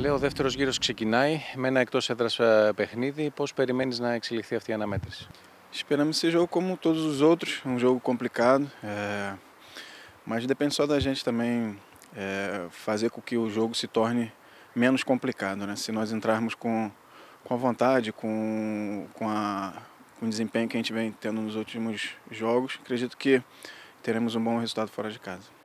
Λέει ο δεύτερος γύρος ξεκινάει με ένα εκτός έδρας παιχνίδι. Πώς περιμένεις να εξελιχθεί αυτή η αναμέτρηση? Esperamos esse jogo como todos os outros, um jogo complicado, mas depende só da gente também fazer com que o jogo se torne menos complicado, né? Se nós entrarmos com a vontade, com o desempenho que a gente vem tendo nos últimos jogos, acredito que teremos um bom resultado fora de casa.